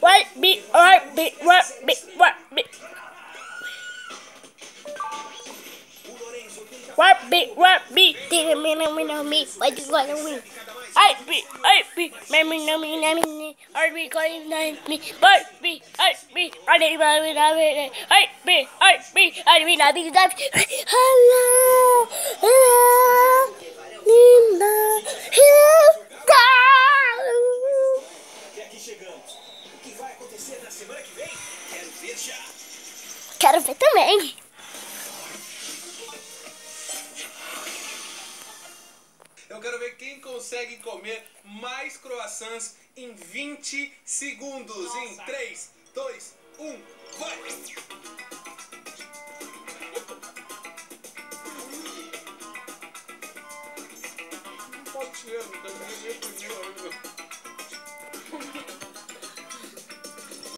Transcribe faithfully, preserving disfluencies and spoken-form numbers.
What be what be what be what be what be what be didn't mean me know me but you gonna win. I be I be me me know me know me I be going nine me but be I be I didn't even know it I be I be I didn't know that hello hello Linda hello quero ver também. Eu quero ver quem consegue comer mais croissants em vinte segundos. Nossa. Em três, dois, um, vai! Não pode tirar, não tá